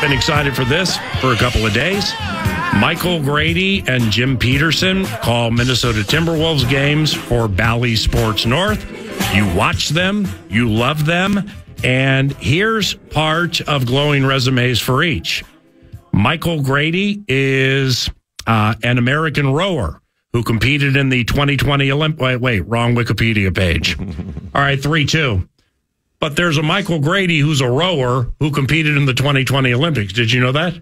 been excited for this for a couple of days. Michael Grady and Jim Petersen call Minnesota Timberwolves games for Bally Sports North. You watch them, you love them, and here's part of glowing resumes for each. Michael Grady is an American rower who competed in the 2020 Olympics. Wait, wrong Wikipedia page. All right, 3-2. But there's a Michael Grady who's a rower who competed in the 2020 Olympics. Did you know that?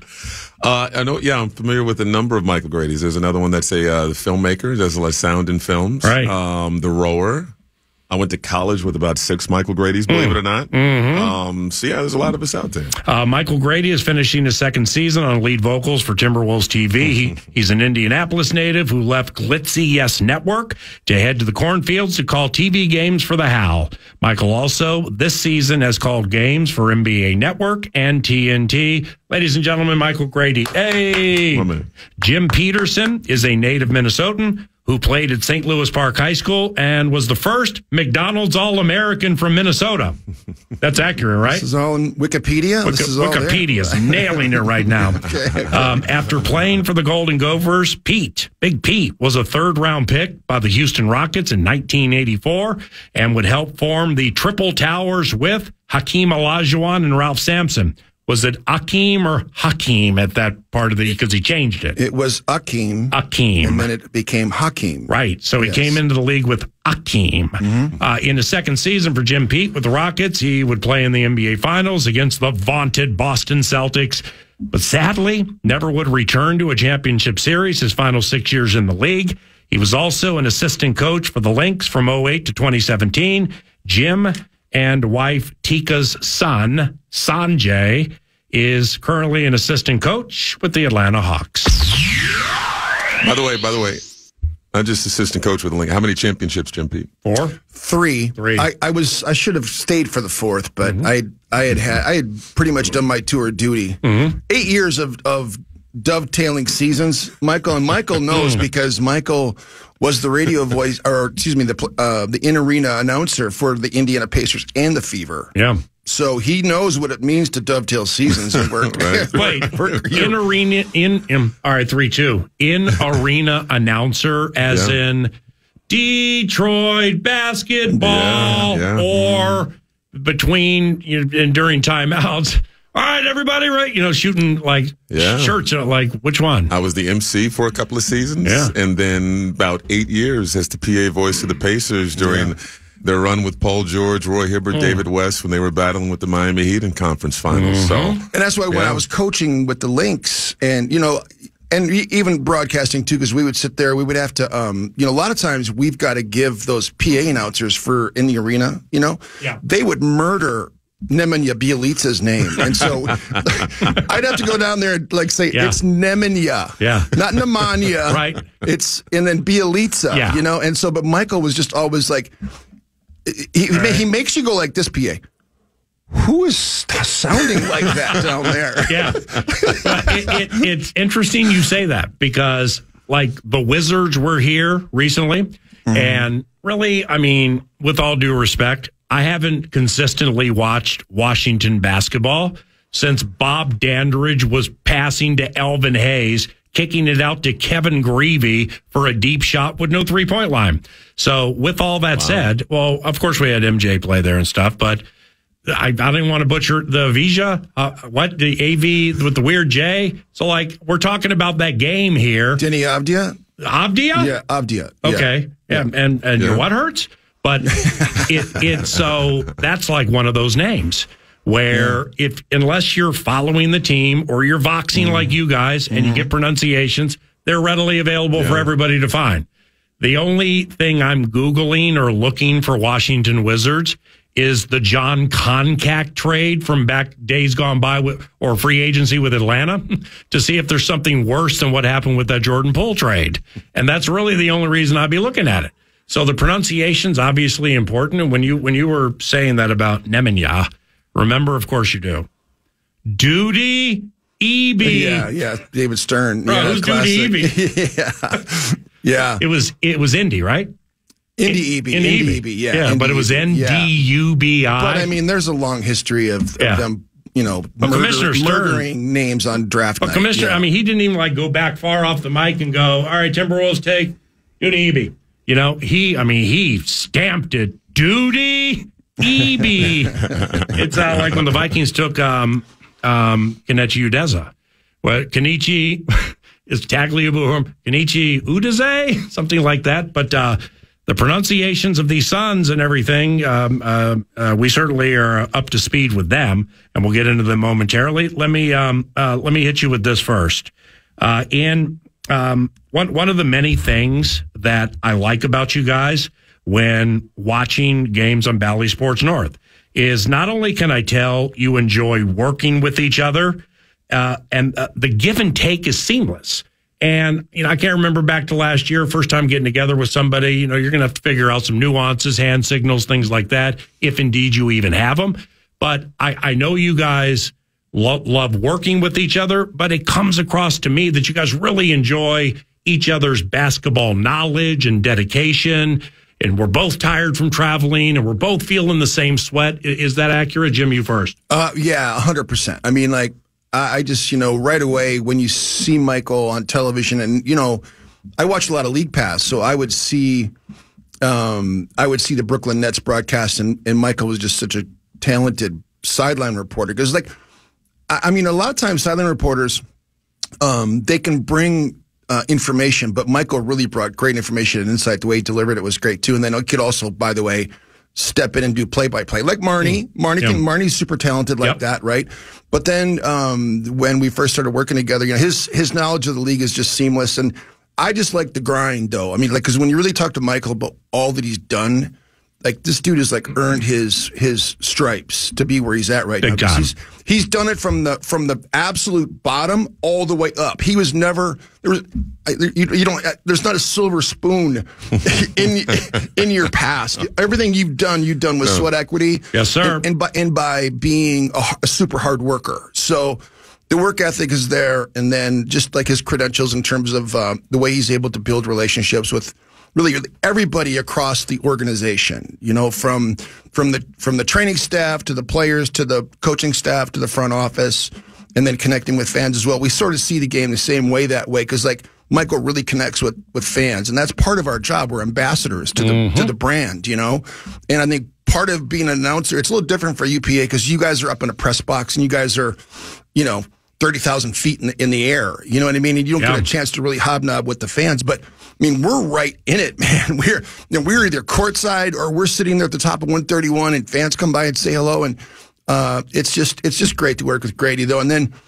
I know. Yeah, I'm familiar with a number of Michael Gradys. There's another one that's the filmmaker. Does a lot of sound in films. Right. The rower. I went to college with about 6 Michael Gradys, believe it or not. So, yeah, there's a lot of us out there. Michael Grady is finishing his second season on lead vocals for Timberwolves TV. He's an Indianapolis native who left glitzy Yes Network to head to the cornfields to call TV games for the Howl. Michael also, this season, has called games for NBA Network and TNT. Ladies and gentlemen, Michael Grady. Hey! Jim Petersen is a native Minnesotan who played at St. Louis Park High School and was the first McDonald's All-American from Minnesota. That's accurate, right? This is all in Wikipedia? Wikipedia's nailing it right now. Okay. After playing for the Golden Gophers, Big Pete, was a third-round pick by the Houston Rockets in 1984 and would help form the Triple Towers with Hakeem Olajuwon and Ralph Sampson. Was it Akeem or Hakeem at that part of the, because he changed it? It was Akeem. Akeem. And then it became Hakeem. Right. So he came into the league with Akeem. In his second season for Jim Pete with the Rockets, he would play in the NBA Finals against the vaunted Boston Celtics, but sadly never would return to a championship series his final 6 years in the league. He was also an assistant coach for the Lynx from 2008 to 2017. Jim and wife Tika's son, Sanjay, is currently an assistant coach with the Atlanta Hawks. By the way, I'm just assistant coach with the Link. How many championships, Jim Pete? 4? 3. I should have stayed for the 4th, but I had pretty much done my tour duty. 8 years of dovetailing seasons, Michael, and Michael knows because Michael was the radio voice, or excuse me, the in-arena announcer for the Indiana Pacers and the Fever. Yeah. So he knows what it means to dovetail seasons and work. Wait, in-arena, all right, 3-2. In-arena announcer, as in Detroit basketball, or between and during timeouts. All right, everybody, right? Shooting like shirts. Like, which one? I was the MC for a couple of seasons, and then about 8 years as the PA voice of the Pacers during their run with Paul George, Roy Hibbert, David West when they were battling with the Miami Heat in conference finals. So, and that's why when I was coaching with the Lynx, and and even broadcasting too, because we would sit there, we would have to, a lot of times we've got to give those PA announcers in the arena. They would murder Nemanja Bjelica's name, and so I'd have to go down there and say it's Nemanja, not pneumonia, right? And then Bjelica, and so but Michael was just always like he makes you go like this, PA. Who is sounding like that down there? Yeah, it's interesting you say that because like the Wizards were here recently, and really, I mean, with all due respect, I haven't consistently watched Washington basketball since Bob Dandridge was passing to Elvin Hayes, kicking it out to Kevin Greavy for a deep shot with no three-point line. So with all that said, well, of course we had MJ play there and stuff, but I didn't want to butcher the Vija, the AV with the weird J. So like we're talking about that game here. Denny Avdia? Avdia? Yeah, Avdia. Okay. Yeah. And your what hurts? But so that's like one of those names where unless you're following the team or you're voxing like you guys and you get pronunciations, they're readily available for everybody to find. The only thing I'm Googling or looking for Washington Wizards is the John Koncak trade from back days gone by or free agency with Atlanta to see if there's something worse than what happened with that Jordan Poole trade. And that's really the only reason I'd be looking at it. So the pronunciation's obviously important. And when you were saying that about Nemanja, remember, of course you do. Duty Eby. Yeah. David Stern. Bro, who's Duty Eby? Yeah. It was Indy, right? Indy Eby. Yeah, but it was Ndubi. But I mean, there's a long history of them murdering names on draft night. Commissioner, I mean, he didn't even like go back far off the mic and go, all right, Timberwolves take Duty Eby. He stamped it. Duty Eby. It's like when the Vikings took Kenichi Udeza. Well, Kenichi is Tagliabue, Kenichi Udeze, something like that. But the pronunciations of these sons and everything, we certainly are up to speed with them, and we'll get into them momentarily. Let me hit you with this first. One of the many things that I like about you guys when watching games on Bally Sports North is not only can I tell you enjoy working with each other, and the give and take is seamless. And, I can't remember back to last year, first time getting together with somebody, you're going to have to figure out some nuances, hand signals, things like that, if indeed you even have them. But I know you guys love working with each other, but it comes across to me that you guys really enjoy each other's basketball knowledge and dedication. And we're both tired from traveling, and we're both feeling the same sweat. Is that accurate? Jim, you first. Yeah, 100%. I mean, I just, right away when you see Michael on television, and, I watch a lot of League Pass, so I would see the Brooklyn Nets broadcast, and Michael was just such a talented sideline reporter. Because, a lot of times sideline reporters, they can bring information, but Michael really brought great information and insight. The way he delivered it was great too. And then he could also, by the way, step in and do play-by-play, like Marnie. Marnie's super talented like that, right? But then when we first started working together, his knowledge of the league is just seamless. And I just like the grind, though. I mean, because when you really talk to Michael about all that he's done, this dude has earned his stripes to be where he's at right now. He's done it from the absolute bottom all the way up. He was never there's not a silver spoon in your past. Everything you've done with sweat equity. Yes, sir. And by being a super hard worker. So the work ethic is there, and then just like his credentials in terms of the way he's able to build relationships with really everybody across the organization, from the training staff to the players to the coaching staff to the front office, and then connecting with fans as well. We sort of see the game the same way that way, because Michael really connects with fans, and that's part of our job. We're ambassadors to the brand, And I think part of being an announcer, it's a little different for UPA because you guys are up in a press box and you guys are, 30,000 feet in the air. You know what I mean? And you don't get a chance to really hobnob with the fans, but we're right in it, man. We're either courtside or we're sitting there at the top of 131, and fans come by and say hello, and it's just great to work with Grady, though. And then,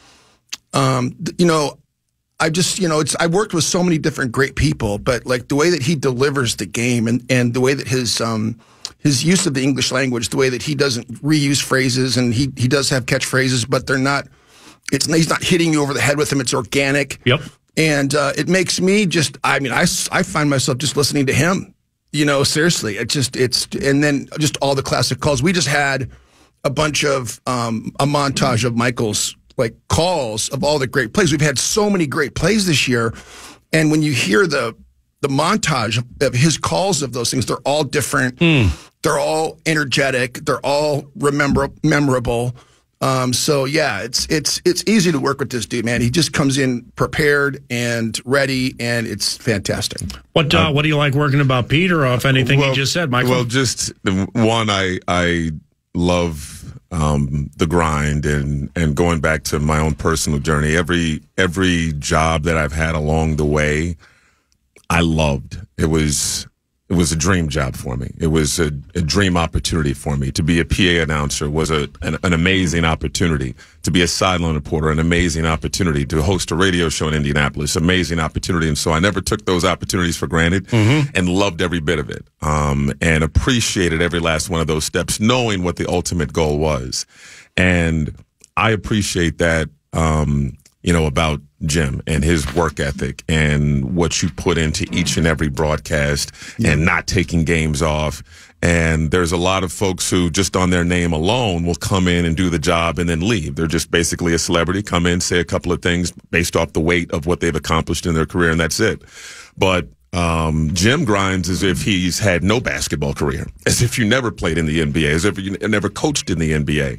I worked with so many different great people, but the way that he delivers the game and the way that his use of the English language, the way that he doesn't reuse phrases, and he does have catchphrases, but they're not. He's not hitting you over the head with them. It's organic. Yep. And it makes me I find myself just listening to him, seriously. And then just all the classic calls. We just had a bunch of, a montage of Michael's calls of all the great plays. We've had so many great plays this year. And when you hear the montage of his calls of those things, they're all different. They're all energetic. They're all memorable. So yeah, it's easy to work with this dude, man. He just comes in prepared and ready, and it's fantastic. What do you like working about Peter off anything he just said, Michael? Well, just one, I love the grind and going back to my own personal journey. Every job that I've had along the way, I loved. It was a dream job for me. It was a dream opportunity for me. To be a PA announcer was an amazing opportunity. To be a sideline reporter, an amazing opportunity. To host a radio show in Indianapolis, amazing opportunity. And so I never took those opportunities for granted and loved every bit of it, and appreciated every last one of those steps, knowing what the ultimate goal was. And I appreciate that, about Jim and his work ethic and what you put into each and every broadcast and not taking games off. And there's a lot of folks who just on their name alone will come in and do the job and then leave. They're just basically a celebrity, come in, say a couple of things based off the weight of what they've accomplished in their career, and that's it. But Jim grinds as if he's had no basketball career, as if you never played in the NBA, as if you never coached in the NBA.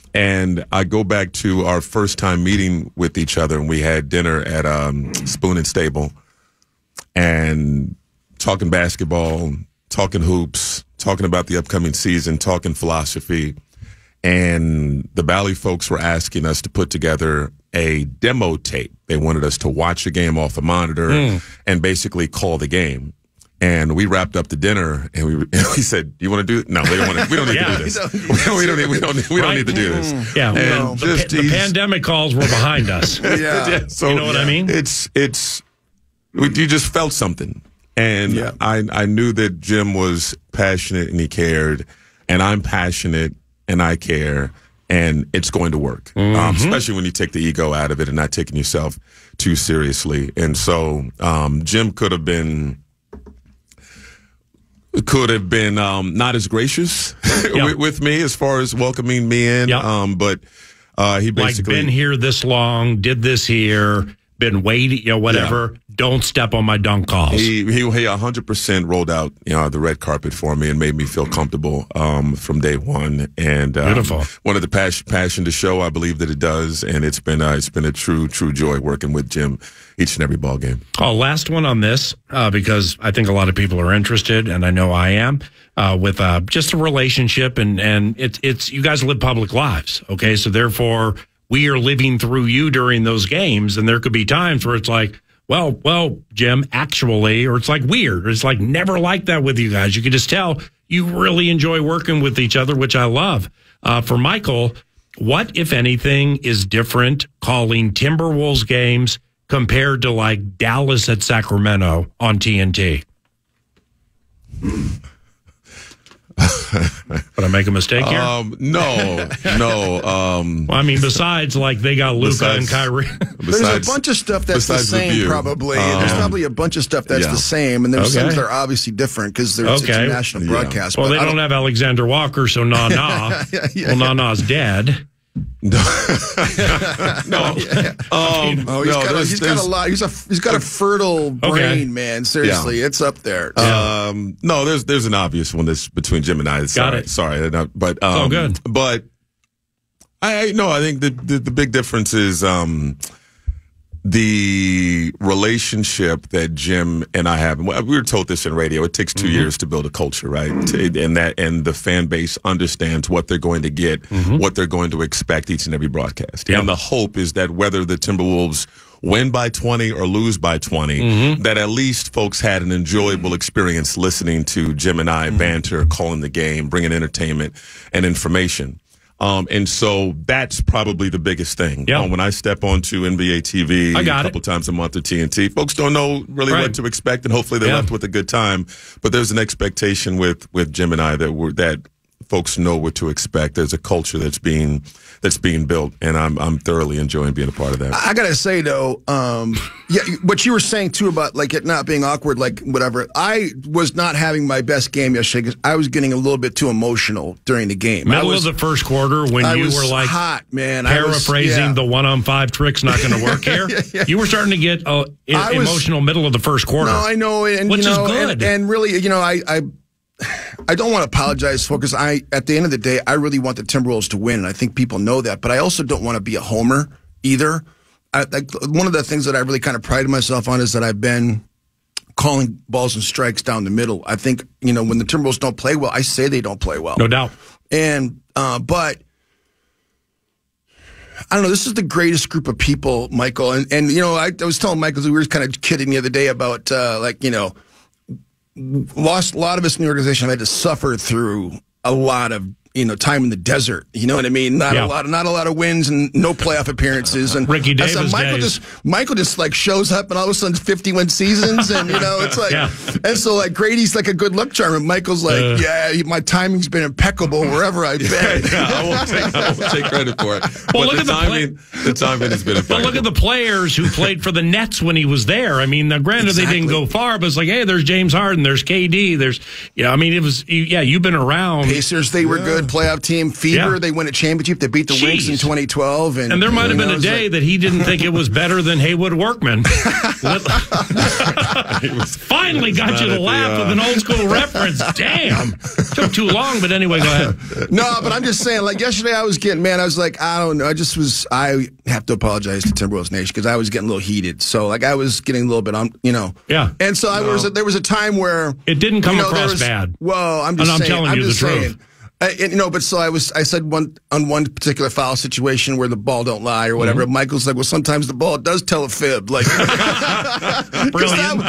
And I go back to our first time meeting with each other, and we had dinner at Spoon and Stable, and talking basketball, talking hoops, talking about the upcoming season, talking philosophy. And the Bally folks were asking us to put together a demo tape. They wanted us to watch a game off a monitor and basically call the game. And we wrapped up the dinner, and we said, "Do you want to do it?" No, we don't want to. We don't need to do this. We don't need to do this. Yeah, and the pandemic calls were behind us. So, you know what I mean? You just felt something, and I knew that Jim was passionate and he cared, and I'm passionate and I care, and it's going to work. Especially when you take the ego out of it and not taking yourself too seriously. And so Jim could have been not as gracious with me as far as welcoming me in. But he basically been here this long, did this here, been waiting, whatever. Don't step on my dunk calls. He 100% rolled out, the red carpet for me and made me feel comfortable from day one. And beautiful. One of the passion to show, I believe that it does, and it's been a true joy working with Jim each and every ball game. Oh, last one on this because I think a lot of people are interested, and I know I am with just a relationship, and it's you guys live public lives, okay? So therefore, we are living through you during those games, and there could be times where it's like, well, Jim, actually, or it's like weird. It's like never like that with you guys. You can just tell you really enjoy working with each other, which I love. For Michael, what, if anything, is different calling Timberwolves games compared to like Dallas at Sacramento on TNT? Did I make a mistake here? No. Well, I mean, besides, like, they got Luka and Kyrie. There's a bunch of stuff that's the same, probably. There's probably a bunch of stuff that's the same, and there's things that are obviously different because it's a national broadcast. Well, they don't have Alexander Walker, so nah. Well, Nana's dead. No. He's got a fertile brain, man. Seriously, it's up there. No, there's an obvious one that's between Jim and I. Sorry, but good. But I think the big difference is the relationship that Jim and I have. We were told this in radio. It takes 2 years to build a culture, right? And the fan base understands what they're going to get, what they're going to expect each and every broadcast. And the hope is that whether the Timberwolves win by 20 or lose by 20, that at least folks had an enjoyable experience listening to Jim and I banter, calling the game, bringing entertainment and information. And so that's probably the biggest thing. When I step onto NBA TV a couple times a month or TNT, folks don't know really what to expect, and hopefully they're left with a good time. But there's an expectation with Jim and I that folks know what to expect. There's a culture that's being built, and I'm thoroughly enjoying being a part of that. I gotta say though, what you were saying too about like it not being awkward, like whatever. I was not having my best game yesterday because I was getting a little bit too emotional during the game. Middle of the first quarter when you were like hot, man. Paraphrasing the 1-on-5 trick's not going to work here. You were starting to get emotional middle of the first quarter. No, I know, and which is good. And really, I don't want to apologize for because at the end of the day, I really want the Timberwolves to win, and I think people know that. But I also don't want to be a homer either. One of the things that I really kind of prided myself on is that I've been calling balls and strikes down the middle. I think when the Timberwolves don't play well, I say they don't play well, no doubt. And but I don't know. This is the greatest group of people, Michael. And I was telling Michael, we were kind of kidding the other day about lost a lot of us in the organization have had to suffer through a lot of time in the desert. You know what I mean? Not a lot of wins and no playoff appearances. And Ricky Davis Michael just like shows up and all of a sudden 51 seasons, and it's like, and so like Grady's like a good luck charm, and Michael's like, my timing's been impeccable wherever I've been. I won't take credit for it. Well, but the timing has been impeccable. But look at the players who played for the Nets when he was there. I mean, now, granted they didn't go far, but it's like, hey, there's James Harden, there's KD, there's it was you've been around. Pacers, they were good. good playoff team. Fever, they win a championship. They beat the Lynx in 2012. And there might have been a day that he didn't think it was better than Haywood Workman. Finally got you to laugh with an old school reference. Damn. Took too long, but anyway, go ahead. No, but I'm just saying, like yesterday I was like, I don't know. I have to apologize to Timberwolves Nation because I was getting a little heated. So, like, I was getting a little bit on, Yeah. And so there was a time where it didn't come across bad. Well, I'm just saying. I'm telling you the truth. But so I said on one particular foul situation where the ball don't lie or whatever. Mm-hmm. Michael's like, well, sometimes the ball does tell a fib. Like, brilliant.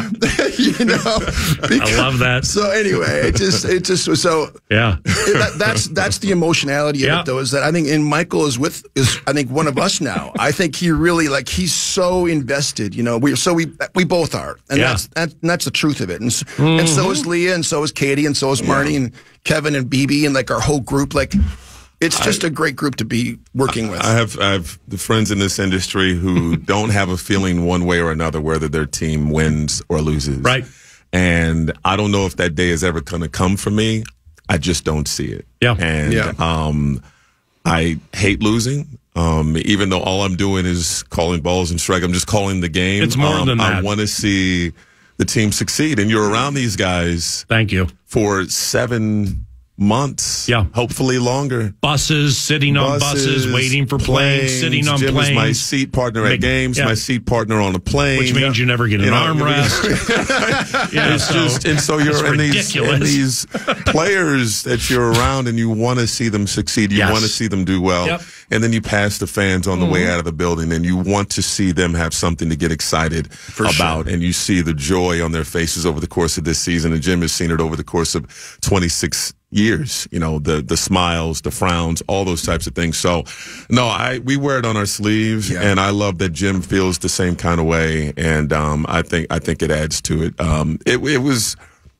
I love that. So anyway, it just was so. Yeah. That's the emotionality of it, though. Is that I think Michael is I think one of us now. I think he really he's so invested. We both are, and that's the truth of it. And so is Leah, and so is Katie, and so is Marty, and Kevin and BB, and our whole group. It's just a great group to be working with. I have the friends in this industry who don't have a feeling one way or another whether their team wins or loses. Right. And I don't know if that day is ever going to come for me. I just don't see it. Yeah. And I hate losing. Even though all I'm doing is calling balls and strike, I'm just calling the game. It's more than that. I want to see the team succeed, and you're around these guys. Thank you. For 7 months, hopefully longer. Sitting on buses, waiting for planes, sitting on Jim planes. Is my seat partner at games, my seat partner on a plane. Which means you never get an arm rest. So you're in these players that you're around, and you want to see them succeed. You want to see them do well. Yep. And then you pass the fans on the way out of the building, and you want to see them have something to get excited about. Sure. And you see the joy on their faces over the course of this season. And Jim has seen it over the course of 26 years, the smiles, the frowns, all those types of things. So, no, we wear it on our sleeves, and I love that Jim feels the same kind of way, and I think it adds to it. It was,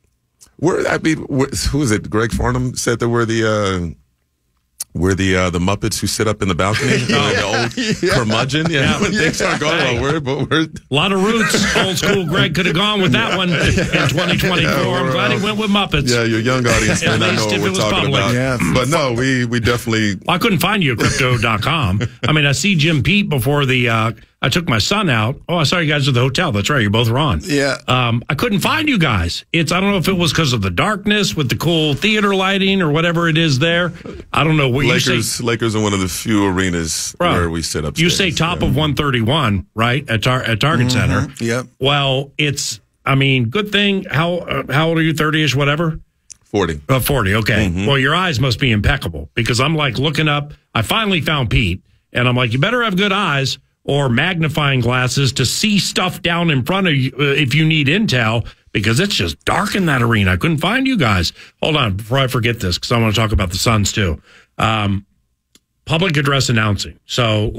who is it? Greg Farnham said that we're the Muppets who sit up in the balcony, the old curmudgeon. When things aren't going well, we're a lot of roots. Old school Greg could have gone with that one in 2024. I'm glad he went with Muppets. Yeah, your young audience may not know what we're talking about. Yeah. But no, we definitely. I couldn't find you at crypto.com. I mean, I see JimPete before I took my son out. Oh, I saw you guys at the hotel. That's right. You both were on. Yeah. I couldn't find you guys. I don't know if it was because of the darkness with the cool theater lighting or whatever it is there. I don't know. Lakers are one of the few areas where we sit upstairs. You say top of 131, right? At Target Center. Yep. Well, good thing. How old are you? 30-ish, whatever? 40. 40. Okay. Well, your eyes must be impeccable because I'm looking up. I finally found Pete and I'm like, you better have good eyes or magnifying glasses to see stuff down in front of you if you need intel, because it's just dark in that arena. I couldn't find you guys. Hold on before I forget this, because I want to talk about the Suns too. Public address announcing. So,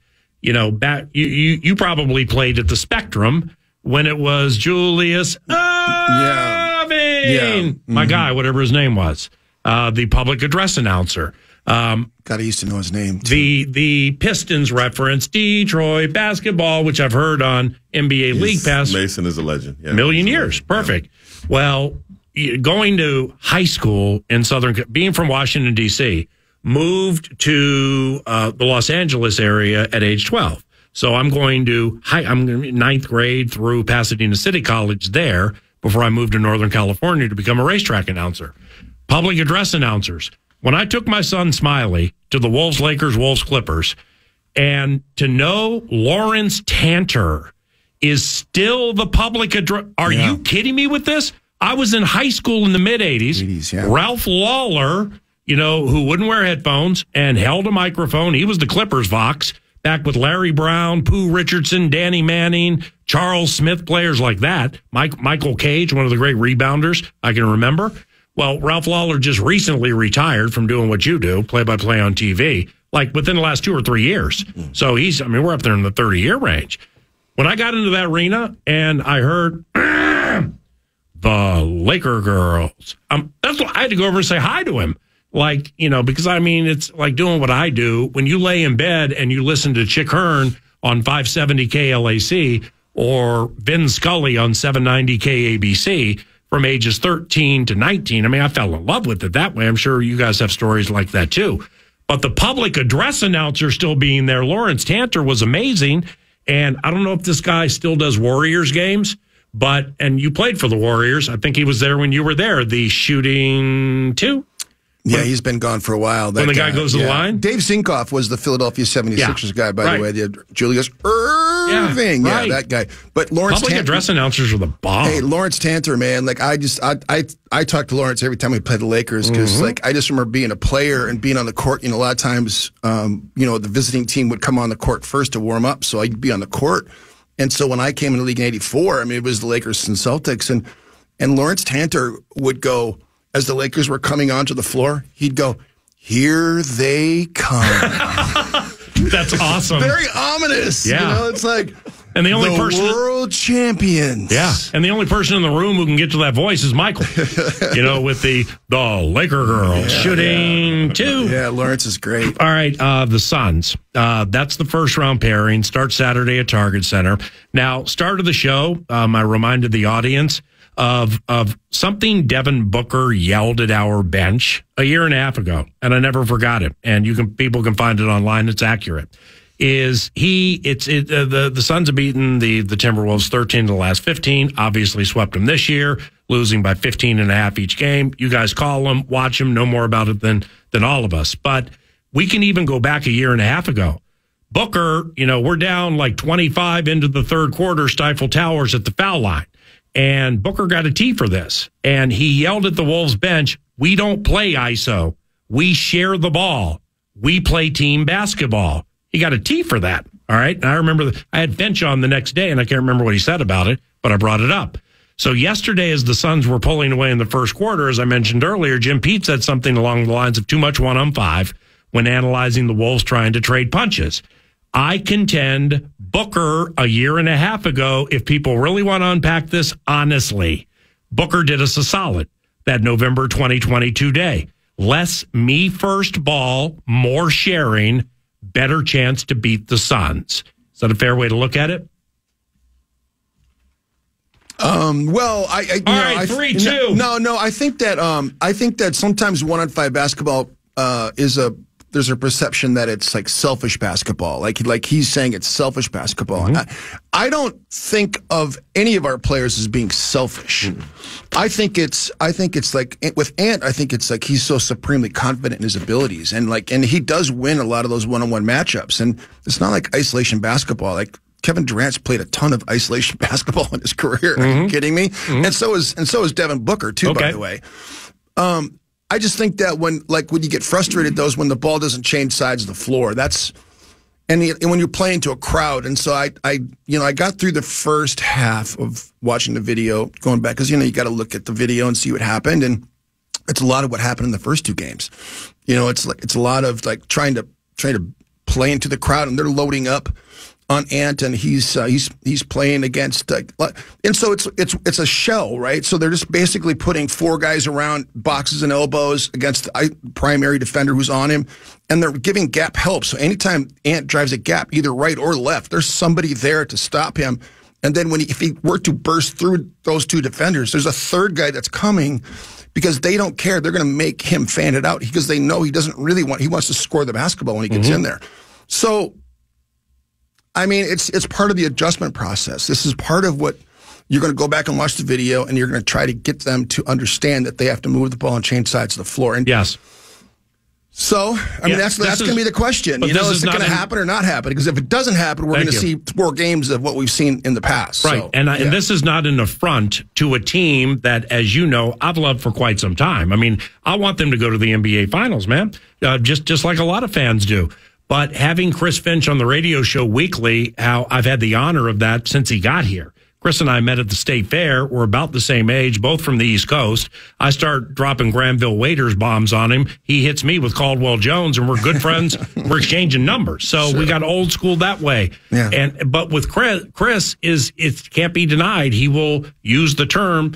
you probably played at the Spectrum when it was Julius Erving, my guy, whatever his name was, the public address announcer. God, I used to know his name, too. The Pistons reference Detroit basketball, which I've heard on NBA League Pass. Mason is a legend. Yeah, million years. Perfect. Yeah. Well, going to high school in being from Washington, D.C., moved to the Los Angeles area at age 12. So I'm going to ninth grade through Pasadena City College there before I moved to Northern California to become a racetrack announcer. Public address announcers. When I took my son Smiley to the Wolves, Lakers, Wolves, Clippers, and to know Lawrence Tanter is still the public address. Are you kidding me with this? I was in high school in the mid-'80s. Yeah. Ralph Lawler, who wouldn't wear headphones and held a microphone. He was the Clippers Vox, back with Larry Brown, Pooh Richardson, Danny Manning, Charles Smith, players like that. Michael Cage, one of the great rebounders I can remember. Well, Ralph Lawler just recently retired from doing what you do, play-by-play on TV, within the last 2 or 3 years. So we're up there in the 30-year range. When I got into that arena and I heard the Laker girls, that's what I had to go over and say hi to him. Because it's like doing what I do. When you lay in bed and you listen to Chick Hearn on 570 KLAC or Vin Scully on 790 KABC, from ages 13 to 19. I mean, I fell in love with it that way. I'm sure you guys have stories like that too. But the public address announcer still being there, Lawrence Tanter, was amazing. And I don't know if this guy still does Warriors games, and you played for the Warriors. I think he was there when you were there, the shooting 2. Yeah, he's been gone for a while. When the guy goes to the line? Dave Zinkoff was the Philadelphia 76ers guy, by the way. They had Julius Irving. Yeah, that guy. But Lawrence Public address announcers are the bomb. Hey, Lawrence Tanter, man. Like, I talk to Lawrence every time we play the Lakers because, like, I just remember being a player and being on the court. You know, a lot of times, the visiting team would come on the court first to warm up, so I'd be on the court. And so when I came in the league in '84, I mean, it was the Lakers and Celtics, and Lawrence Tanter would go, as the Lakers were coming onto the floor, he'd go, "Here they come." That's awesome. Very ominous. Yeah. You know, it's like, and the only person, world champions. Yeah. And the only person in the room who can get to that voice is Michael. With the Laker girl shooting 2. Yeah, Lawrence is great. All right, the Suns. That's the first round pairing. Starts Saturday at Target Center. Now, start of the show, I reminded the audience of something Devin Booker yelled at our bench a year and a half ago, and I never forgot it. And people can find it online. It's accurate. The Suns have beaten the Timberwolves 13 to the last 15. Obviously swept them this year, losing by 15.5 each game. You guys call them, watch them, know more about it than all of us. But we can even go back a year and a half ago. Booker, we're down like 25 into the third quarter, Stifle Towers at the foul line. And Booker got a tee for this. And he yelled at the Wolves bench, "We don't play ISO. We share the ball. We play team basketball." He got a tee for that. All right. And I remember I had Finch on the next day, and I can't remember what he said about it, but I brought it up. So yesterday, as the Suns were pulling away in the first quarter, as I mentioned earlier, Jim Petersen said something along the lines of too much 1-on-5 when analyzing the Wolves trying to trade punches. I contend Booker a year and a half ago, if people really want to unpack this honestly, Booker did us a solid that November 2022 day. Less me first ball, more sharing, better chance to beat the Suns. Is that a fair way to look at it? Well, all right, 3-2. No. I think that sometimes 1-on-5 basketball there's a perception that it's like selfish basketball. Like he's saying it's selfish basketball. Mm-hmm. I don't think of any of our players as being selfish. Mm-hmm. I think it's like with Ant, I think it's like he's so supremely confident in his abilities and he does win a lot of those one-on-one matchups. And it's not like isolation basketball. Like Kevin Durant's played a ton of isolation basketball in his career. Mm-hmm. Are you kidding me? Mm-hmm. And so is Devin Booker too, by the way. I just think that when you get frustrated, when the ball doesn't change sides of the floor, and when you're playing to a crowd. And so I got through the first half of watching the video, going back, because, you got to look at the video and see what happened. And it's a lot of what happened in the first 2 games. It's a lot of trying to play into the crowd, and they're loading up on Ant, and he's playing against, and so it's a shell, right? So they're just basically putting 4 guys around boxes and elbows against the primary defender who's on him, and they're giving gap help. So anytime Ant drives a gap, either right or left, there's somebody there to stop him. And then if he were to burst through those 2 defenders, there's a third guy that's coming because they don't care. They're going to make him fan it out because they know he doesn't really he wants to score the basketball when he gets in there. So, I mean, it's part of the adjustment process. This is part of what you're going to go back and watch the video, and you're going to try to get them to understand that they have to move the ball and change sides of the floor. And yes. So, I mean, that's going to be the question. Is it going to happen or not happen? Because if it doesn't happen, we're going to see more games of what we've seen in the past. Right. So, and this is not an affront to a team that, as you know, I've loved for quite some time. I mean, I want them to go to the NBA Finals, man, just like a lot of fans do. But having Chris Finch on the radio show weekly, how I've had the honor of that since he got here. Chris and I met at the State Fair. We're about the same age, both from the East Coast. I start dropping Granville Waiters bombs on him. He hits me with Caldwell Jones, and we're good friends. We're exchanging numbers. So we got old school that way. Yeah. But with Chris, it can't be denied. He will use the term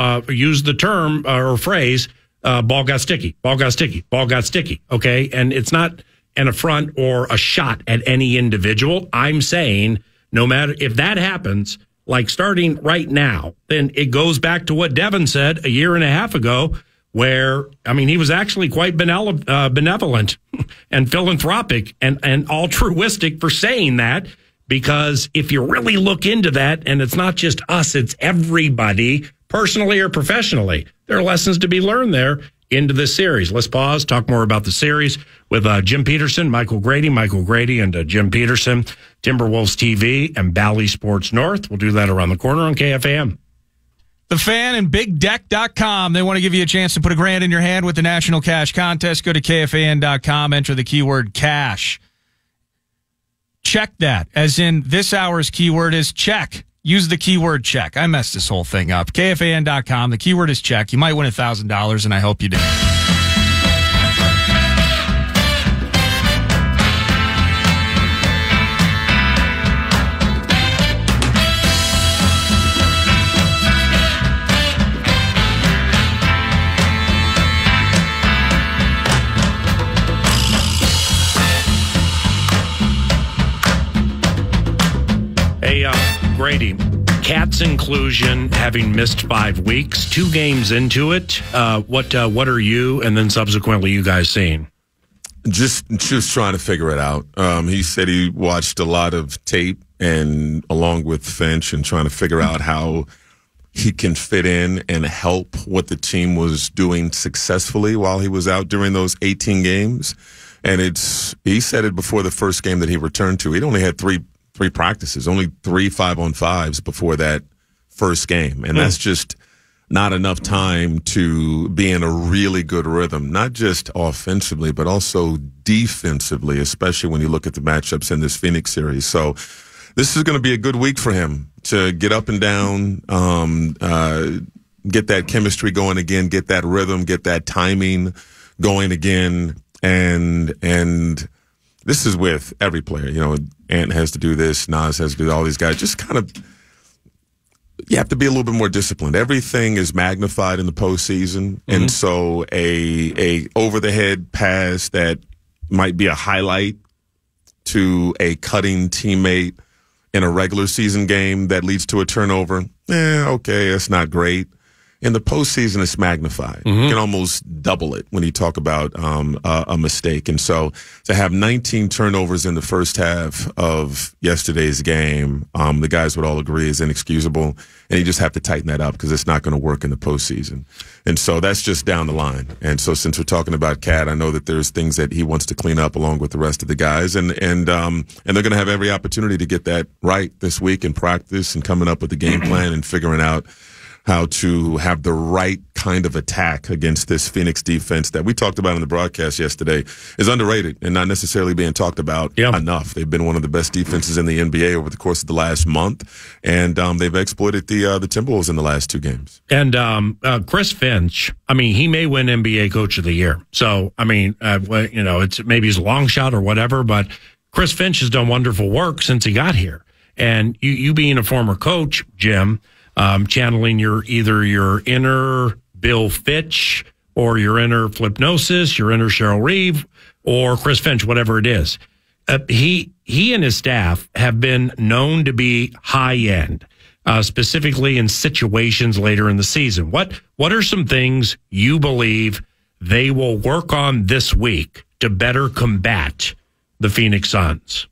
or phrase, ball got sticky, ball got sticky, ball got sticky. Okay. And it's not an affront or a shot at any individual. I'm saying no matter if that happens, like starting right now, then it goes back to what Devin said a year and a half ago, where, I mean, he was actually quite benevolent and philanthropic and altruistic for saying that, because if you really look into that, and it's not just us, it's everybody, personally or professionally, there are lessons to be learned there into this series. Let's pause, talk more about the series with Jim Petersen, Michael Grady and Jim Petersen, Timberwolves TV and Bally Sports North. We'll do that around the corner on KFAN. The Fan and BigDeck.com. They want to give you a chance to put $1,000 in your hand with the National Cash Contest. Go to KFAN.com, enter the keyword cash. Check that, as in this hour's keyword is check. Use the keyword check. I messed this whole thing up. KFAN.com. The keyword is check. You might win $1,000, and I hope you do. Hey, Grady, Cat's inclusion, having missed 5 weeks, 2 games into it. What are you and then subsequently you guys seeing? Just trying to figure it out. He said he watched a lot of tape and along with Finch and trying to figure out how he can fit in and help what the team was doing successfully while he was out during those 18 games. And he said it before the first game that he returned to. He'd only had three practices, only 3 5-on-5s before that first game. And that's just not enough time to be in a really good rhythm, not just offensively, but also defensively, especially when you look at the matchups in this Phoenix series. So this is going to be a good week for him to get up and down, get that chemistry going again, get that rhythm, get that timing going again. And this is with every player. You know, Ant has to do this, Nas has to do all these guys. Just kind of, you have to be a little bit more disciplined. Everything is magnified in the postseason, and so a over the head pass that might be a highlight to a cutting teammate in a regular season game that leads to a turnover. Okay, that's not great. In the postseason, it's magnified. You can almost double it when you talk about a mistake. And so to have 19 turnovers in the first half of yesterday's game, the guys would all agree is inexcusable. And you just have to tighten that up because it's not going to work in the postseason. And so that's just down the line. And so since we're talking about Cat, I know that there's things that he wants to clean up along with the rest of the guys. And they're going to have every opportunity to get that right this week in practice and coming up with the game plan and figuring out how to have the right kind of attack against this Phoenix defense that we talked about in the broadcast yesterday is underrated and not necessarily being talked about enough. They've been one of the best defenses in the NBA over the course of the last month, and they've exploited the Timberwolves in the last 2 games. And Chris Finch, I mean, he may win NBA Coach of the Year. So, I mean, it's maybe he's a long shot or whatever, but Chris Finch has done wonderful work since he got here. And you being a former coach, Jim, channeling either your inner Bill Fitch or your inner Flipnosis, your inner Cheryl Reeve, or Chris Finch, whatever it is. He and his staff have been known to be high end, specifically in situations later in the season. What are some things you believe they will work on this week to better combat the Phoenix Suns?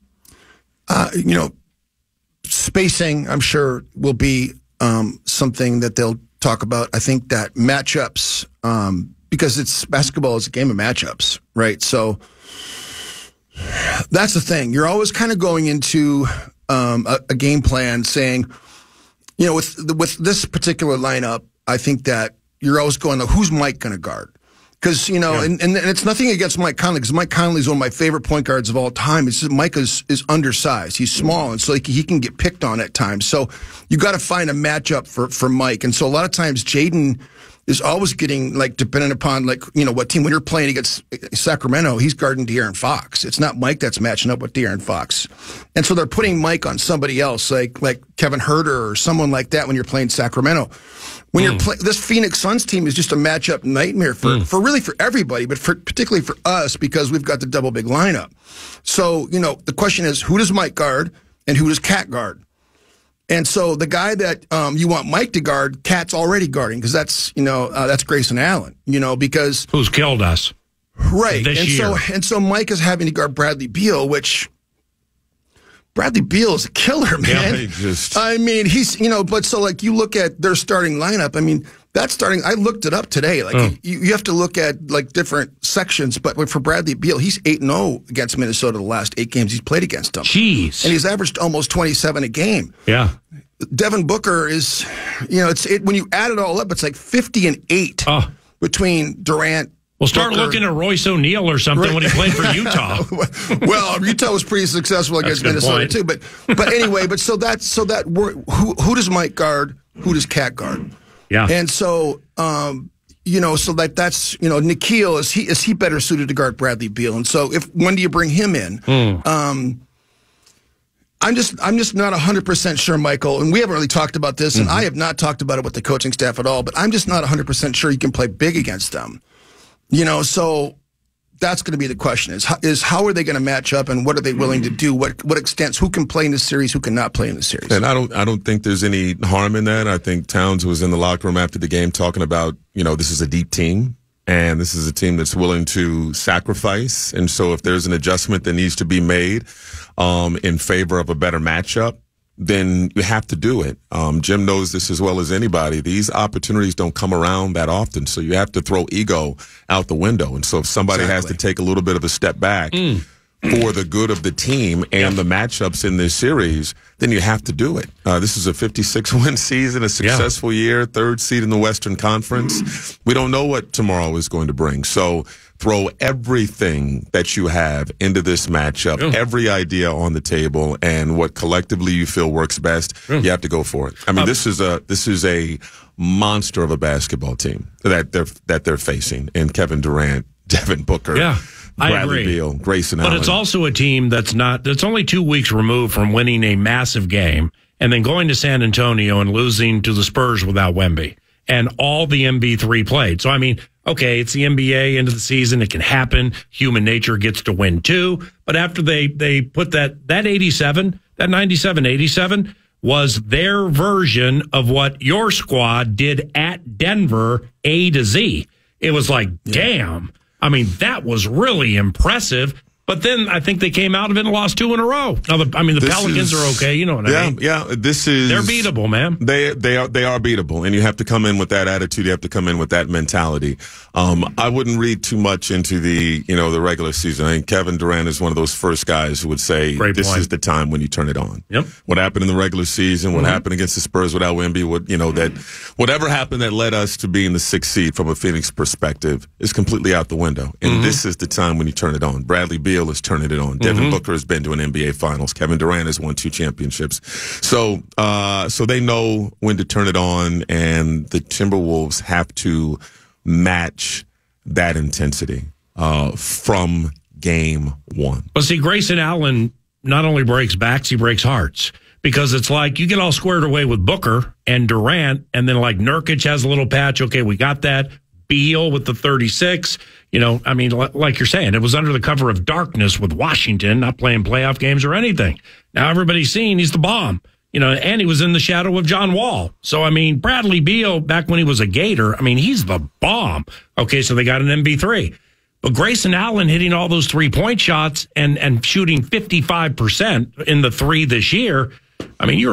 Spacing, I'm sure, will be something that they'll talk about. I think that matchups, because basketball is a game of matchups, right? So that's the thing. You're always kind of going into a game plan saying, with this particular lineup, I think that you're always going, who's Mike going to guard? Because, and it's nothing against Mike Conley, because Mike Conley is one of my favorite point guards of all time. It's just Mike is undersized. He's small, and so he can get picked on at times. So you got to find a matchup for Mike. And so a lot of times Jaden is always getting, dependent upon, what team. When you're playing against Sacramento, he's guarding De'Aaron Fox. It's not Mike that's matching up with De'Aaron Fox. And so they're putting Mike on somebody else, like Kevin Huerter or someone like that when you're playing Sacramento. When you're this Phoenix Suns team is just a matchup nightmare for everybody, but particularly for us because we've got the double big lineup. So, the question is, who does Mike guard and who does Cat guard? And so the guy that you want Mike to guard, Cat's already guarding because that's Grayson Allen. Because who's killed us, right? This year. So Mike is having to guard Bradley Beal, which Bradley Beal is a killer, man. Yeah, he's but so like you look at their starting lineup. I mean, that's starting. I looked it up today. Like you have to look at like different sections. But for Bradley Beal, he's 8-0 against Minnesota the last 8 games he's played against them. Jeez, and he's averaged almost 27 a game. Yeah. Devin Booker is, when you add it all up, it's like 50 and 8 between Durant. Well, start looking at Royce O'Neal or something when he played for Utah. Well, Utah was pretty successful against Minnesota too. But anyway, who does Mike guard? Who does Cat guard? Yeah, and so that's Nikhil is he better suited to guard Bradley Beal? And so when do you bring him in? I'm just not 100% sure, Michael, and we haven't really talked about this, and I have not talked about it with the coaching staff at all, but I'm just not 100% sure you can play big against them. So that's going to be the question is how are they going to match up and what are they willing to do? What extents, who can play in the series, who cannot play in the series? And I don't think there's any harm in that. I think Towns was in the locker room after the game talking about, this is a deep team. And this is a team that's willing to sacrifice. And so if there's an adjustment that needs to be made in favor of a better matchup, then you have to do it. Jim knows this as well as anybody. These opportunities don't come around that often, so you have to throw ego out the window. And so if somebody has to take a little bit of a step back for the good of the team and the matchups in this series, then you have to do it. This is a 56-win season, a successful year, 3rd seed in the Western Conference. We don't know what tomorrow is going to bring. So throw everything that you have into this matchup, every idea on the table, and what collectively you feel works best, you have to go for it. I mean, this is a monster of a basketball team that they're facing, and Kevin Durant, Devin Booker. Yeah. Bradley Beal, Grayson Allen. But it's also a team that's only 2 weeks removed from winning a massive game and then going to San Antonio and losing to the Spurs without Wemby and all the MB3 played. So, I mean, okay, it's the NBA, end of the season. It can happen. Human nature gets to win too. But after they put that 97-87 was their version of what your squad did at Denver A to Z. It was like, damn. I mean, that was really impressive. But then I think they came out of it and lost 2 in a row. Now, the Pelicans are okay. You know what I mean? Yeah. They're beatable, man. They are beatable, and you have to come in with that attitude. You have to come in with that mentality. I wouldn't read too much into the regular season. I think Kevin Durant is one of those first guys who would say this is the time when you turn it on. Yep. What happened in the regular season? What happened against the Spurs without Wemby? Whatever happened that led us to being the 6th seed from a Phoenix perspective is completely out the window. And this is the time when you turn it on. Bradley Beal is turning it on. Devin Booker has been to an NBA Finals. Kevin Durant has won 2 championships. So they know when to turn it on, and the Timberwolves have to match that intensity from game 1. Well, see, Grayson Allen not only breaks backs, he breaks hearts. Because it's like you get all squared away with Booker and Durant, and then like Nurkic has a little patch. Okay, we got that. Beal with the 36. I mean, like you're saying, it was under the cover of darkness with Washington, not playing playoff games or anything. Now everybody's seeing he's the bomb, and he was in the shadow of John Wall. So, I mean, Bradley Beal, back when he was a Gator, I mean, he's the bomb. Okay, so they got an MB3. But Grayson Allen hitting all those 3-point shots and shooting 55% in the 3 this year. I mean,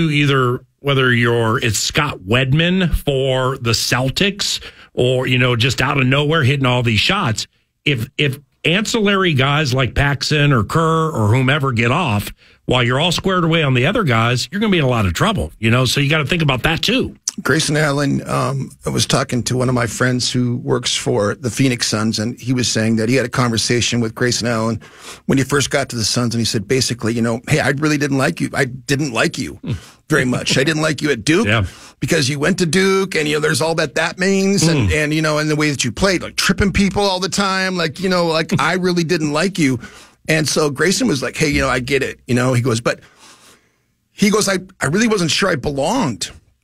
it's Scott Wedman for the Celtics or, just out of nowhere hitting all these shots. If ancillary guys like Paxson or Kerr or whomever get off while you're all squared away on the other guys, you're going to be in a lot of trouble, so you got to think about that too. Grayson Allen, I was talking to one of my friends who works for the Phoenix Suns, and he was saying that he had a conversation with Grayson Allen when he first got to the Suns, and he said basically, hey, I really didn't like you. I didn't like you very much. I didn't like you at Duke because you went to Duke, and there's all that means, and and the way that you played, like tripping people all the time, like I really didn't like you. And so Grayson was like, hey, I get it. He goes, I really wasn't sure I belonged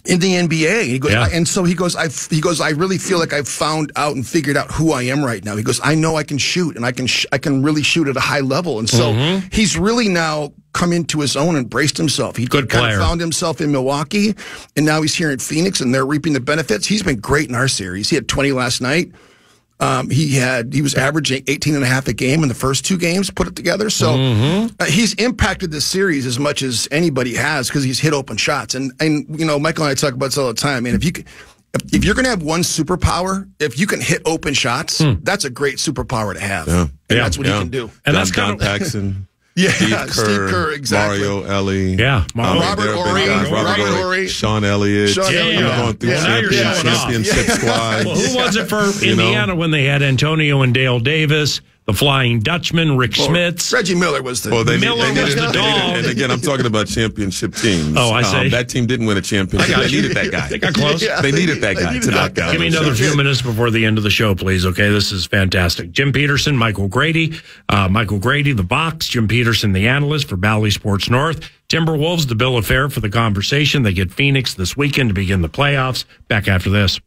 in the NBA. He goes, and so he goes, I really feel like I've found out and figured out who I am right now. He goes, I know I can shoot, and I can really shoot at a high level. And so he's really now come into his own and braced himself. He kind of found himself in Milwaukee, and now he's here in Phoenix, and they're reaping the benefits. He's been great in our series. He had 20 last night. He was averaging 18.5 a game in the first 2 games, put it together. So he's impacted the series as much as anybody has because he's hit open shots. And you know, Michael and I talk about this all the time. And if you're going to have one superpower, if you can hit open shots, that's a great superpower to have. And that's what he can do. And that's kind of Paxson. Steve Kerr, exactly. Mario Ellie. Robert Ory. Sean Elliott. Going through championship squad. Well, who was it for Indiana when they had Antonio and Dale Davis, the Flying Dutchman, Rick Schmitz? Reggie Miller was the Miller was the dog. And again, I'm talking about championship teams. Oh, I see. That team didn't win a championship. They needed that guy. They got close. They needed that guy to knock out. Give me another few minutes before the end of the show, please. Okay, this is fantastic. Jim Petersen, Michael Grady. Michael Grady, the box. Jim Petersen, the analyst for Bally Sports North. Timberwolves, the bill of fare for the conversation. They get Phoenix this weekend to begin the playoffs. Back after this.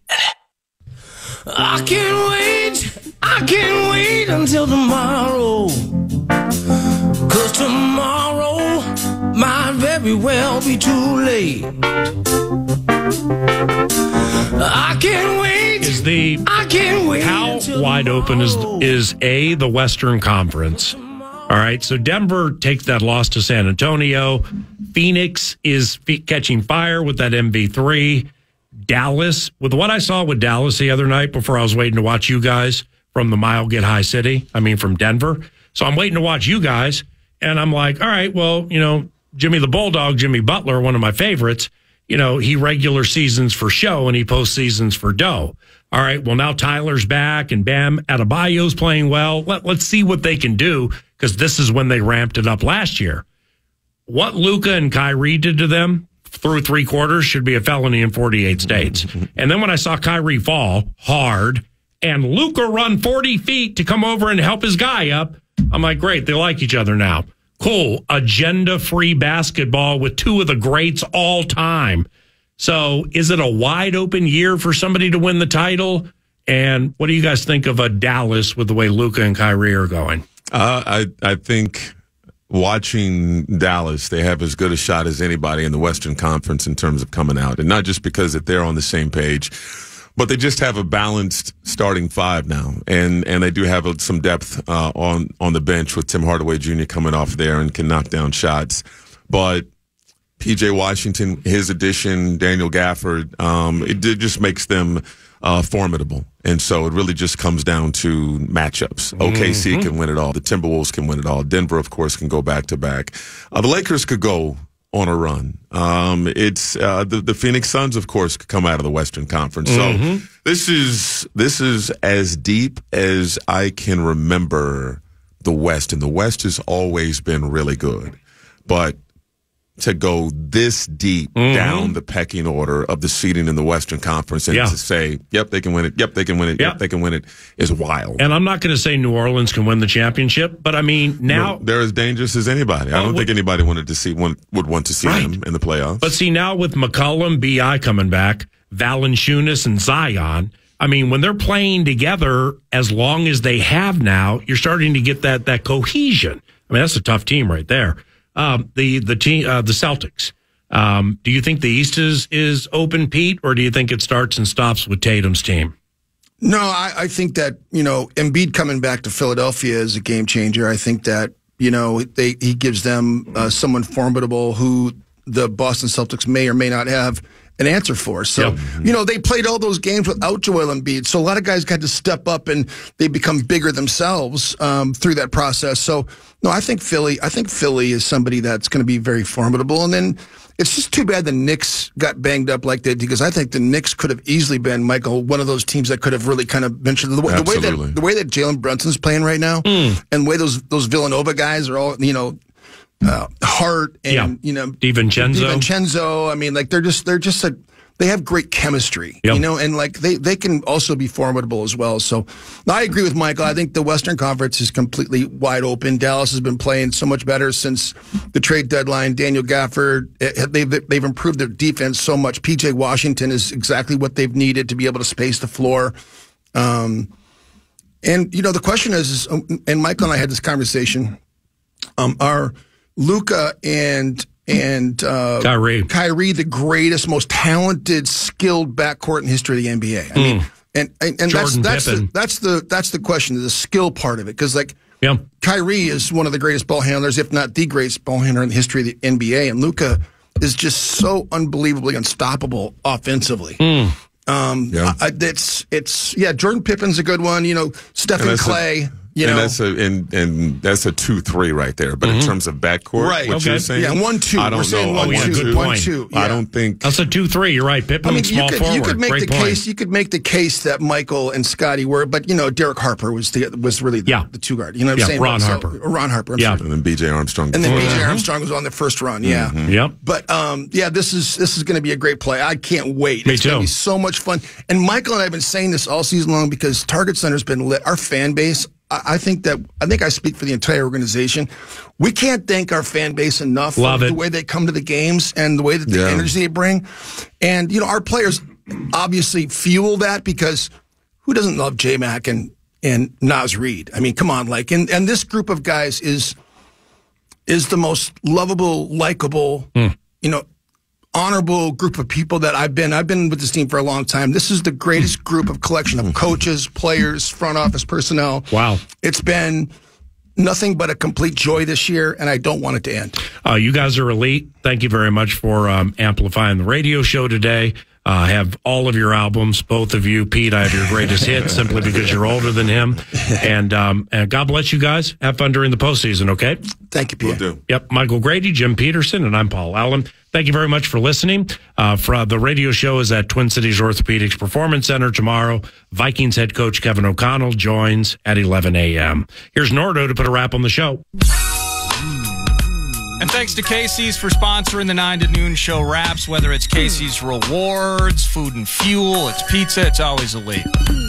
I can't wait until tomorrow, 'cause tomorrow might very well be too late. I can't wait. I can't wait. How wide open is the Western Conference? All right, so Denver takes that loss to San Antonio. Phoenix is catching fire with that MV3. Dallas, with what I saw with Dallas the other night before I was waiting to watch you guys from the Mile Get High City, from Denver. So I'm waiting to watch you guys, and I'm like, all right, well, Jimmy the Bulldog, Jimmy Butler, one of my favorites, he regular seasons for show and he postseasons for dough. All right, well, now Tyler's back and Bam Adebayo's playing well. Let's see what they can do, because this is when they ramped it up last year. What Luka and Kyrie did to them through 3 quarters should be a felony in 48 states. And then when I saw Kyrie fall hard and Luka run 40 feet to come over and help his guy up, I'm like, great, they like each other now. Cool. Agenda-free basketball with 2 of the greats all time. So is it a wide open year for somebody to win the title? And what do you guys think of a Dallas with the way Luka and Kyrie are going? I think watching Dallas, they have as good a shot as anybody in the Western Conference in terms of coming out. And not just because that they're on the same page, but they just have a balanced starting 5 now. And they do have some depth on the bench with Tim Hardaway Jr. coming off there and can knock down shots. But P.J. Washington, his addition, Daniel Gafford, it just makes them formidable. And so it really just comes down to matchups. OKC can win it all. The Timberwolves can win it all. Denver, of course, can go back-to-back. The Lakers could go on a run. It's the Phoenix Suns, of course, could come out of the Western Conference. So this is as deep as I can remember the West. And the West has always been really good. But to go this deep down the pecking order of the seeding in the Western Conference and to say, yep, they can win it, yep, they can win it, yep, they can win it, is wild. And I'm not going to say New Orleans can win the championship, but now they're as dangerous as anybody. I don't think anybody would want to see them in the playoffs. But see, now with McCollum, B.I. coming back, Valanciunas and Zion, when they're playing together as long as they have now, you're starting to get that cohesion. That's a tough team right there. The Celtics. Do you think the East is open, Pete, or do you think it starts and stops with Tatum's team? No, I think that, Embiid coming back to Philadelphia is a game changer. I think that, he gives them someone formidable who the Boston Celtics may or may not have an answer for. So, they played all those games without Joel Embiid. So a lot of guys got to step up and they become bigger themselves through that process. So, no, I think Philly is somebody that's going to be very formidable. And then it's just too bad the Knicks got banged up like they did, because I think the Knicks could have easily been, Michael, one of those teams that could have really kind of ventured the way that Jalen Brunson's playing right now, and the way those Villanova guys are all, Hart and DiVincenzo. DiVincenzo. they have great chemistry, you know, and like they can also be formidable as well. So I agree with Michael. I think the Western Conference is completely wide open. Dallas has been playing so much better since the trade deadline. Daniel Gafford, they've improved their defense so much. PJ Washington is exactly what they've needed to be able to space the floor. And, you know, the question is, and Michael and I had this conversation, are Luka and Kyrie, the greatest, most talented, skilled backcourt in history of the NBA. I mean, and that's the question, the skill part of it, because like Kyrie is one of the greatest ball handlers, if not the greatest ball handler in the history of the NBA, and Luka is just so unbelievably unstoppable offensively. Jordan Pippin's a good one. You know, Stephen Clay. And that's a 2-3 right there. But in terms of backcourt, what you're saying, 1-2. I don't know. 1-2. I don't think that's a 2-3. You're right. Pippen, small forward. You could make Great the point. case. You could make the case that Michael and Scotty were, but you know, Derek Harper was really the two guard. You know what I'm saying? Ron Harper. Ron Harper. And then B.J. Armstrong. And then B.J. Armstrong was on the first run. But this is going to be a great play. I can't wait. It's going to be so much fun. And Michael and I have been saying this all season long because Target Center's been lit. Our fan base. I think I speak for the entire organization. We can't thank our fan base enough for the way they come to the games and the way that the energy they bring. And, you know, our players obviously fuel that because who doesn't love J-Mac and Naz Reid? I mean, come on, like, and this group of guys is the most lovable, likable, you know, honorable group of people that I've been with this team for a long time. This is the greatest group of collection of coaches, players, front office personnel. Wow. It's been nothing but a complete joy this year, and I don't want it to end. You guys are elite. Thank you very much for amplifying the radio show today. I have all of your albums, both of you. Pete, I have your greatest hits simply because you're older than him. And God bless you guys. Have fun during the postseason, okay? Thank you, Pete. Will do. Yep, Michael Grady, Jim Petersen, and I'm Paul Allen. Thank you very much for listening. The radio show is at Twin Cities Orthopedics Performance Center tomorrow. Vikings head coach Kevin O'Connell joins at 11 a.m. Here's Nordo to put a wrap on the show. And thanks to Casey's for sponsoring the 9 to noon show wraps. Whether it's Casey's Rewards, food and fuel, it's pizza, it's always elite.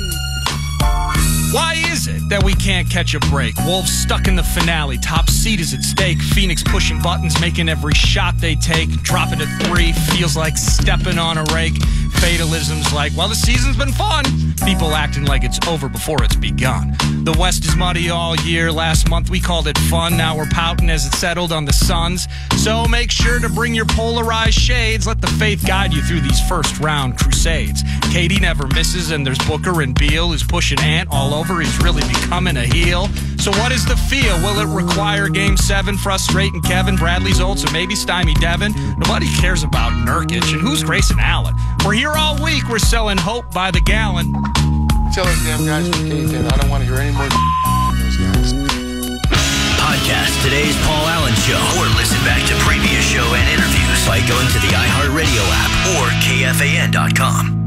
Why is it that we can't catch a break? Wolves stuck in the finale. Top seed is at stake. Phoenix pushing buttons, making every shot they take. Dropping at 3 feels like stepping on a rake. Fatalism's like, well, the season's been fun. People acting like it's over before it's begun. The West is muddy all year. Last month we called it fun. Now we're pouting as it settled on the Suns. So make sure to bring your polarized shades. Let the faith guide you through these first round crusades. Katie never misses, and there's Booker and Beal who's pushing Ant all over. He's really becoming a heel. So what is the feel? Will it require Game 7, frustrating Kevin? Bradley's old, so maybe stymie Devin. Nobody cares about Nurkic, and who's Grayson Allen? We're here all week. We're selling hope by the gallon. Tell those damn guys what Katie did. I don't want to hear any more from those guys. Podcast today's Paul Allen Show, or listen back to previous show and interviews by going to the iHeartRadio app or KFAN.com.